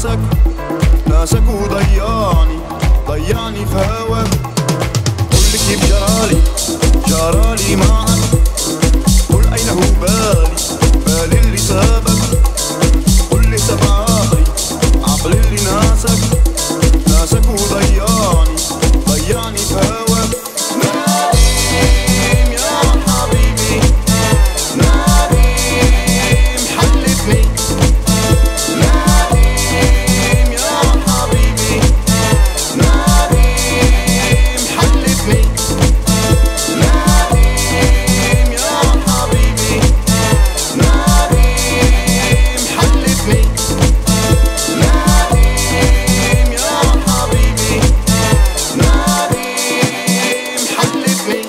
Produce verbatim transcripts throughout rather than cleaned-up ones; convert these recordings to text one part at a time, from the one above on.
ناسك ناسك وضيعني ضيعني في هواك. قولي كيف جرالي جرالي معك، قول أين هو بالي بالي اللي سابك. قولي سبعاري عقلي اللي ناسك ناسك وضيعني ضيعني في هواك. ناديم يا حبيبي ناديم حلفني، ناديم يا حبيبي ناديم حلفني، ناديم يا حبيبي ناديم حلفني، ناديم يا حبيبي ناديم حلفني.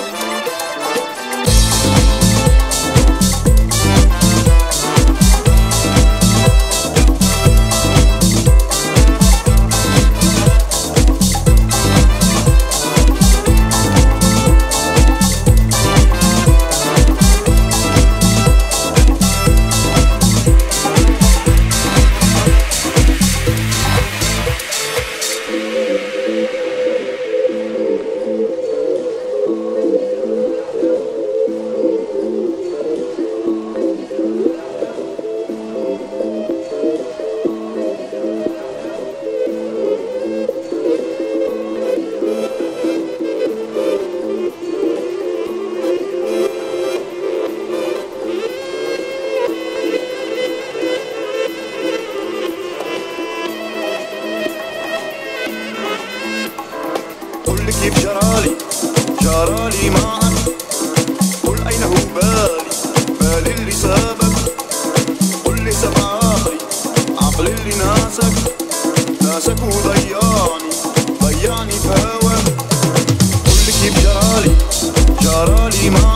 قولي كيف جرالي جرالي معك، قول أين هو بالي بالي اللي سابك. قولي سبعاري عقلي اللي ناسك ناسك وضيعني ضيعني في هواك. قولي كيف جرالي جرالي معك.